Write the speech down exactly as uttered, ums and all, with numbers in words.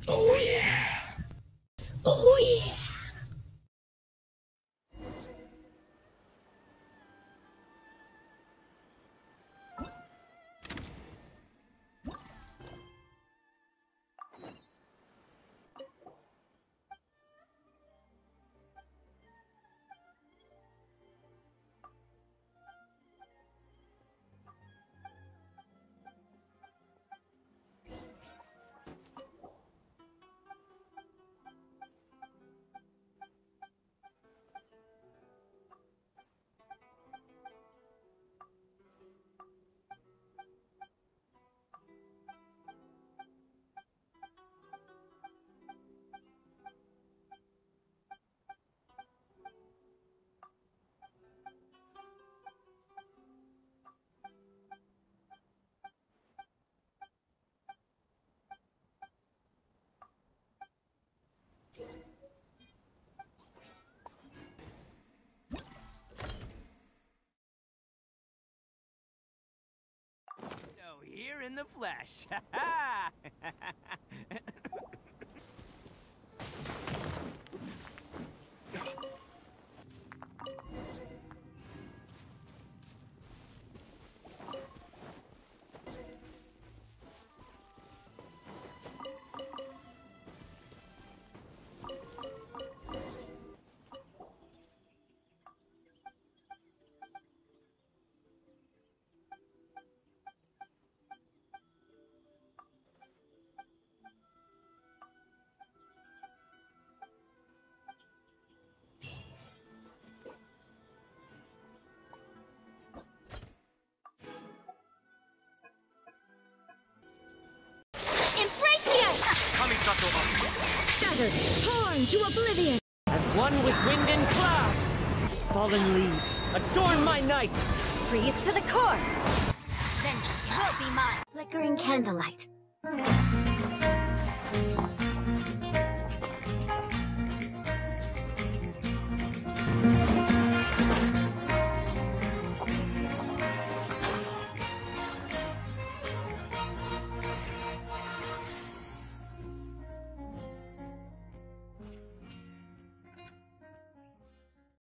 Oh yeah! Oh yeah! So here in the flesh. Ha ha! Shattered, torn to oblivion. As one with wind and cloud. Fallen leaves, adorn my night. Freeze to the core. Vengeance will be mine. Flickering candlelight.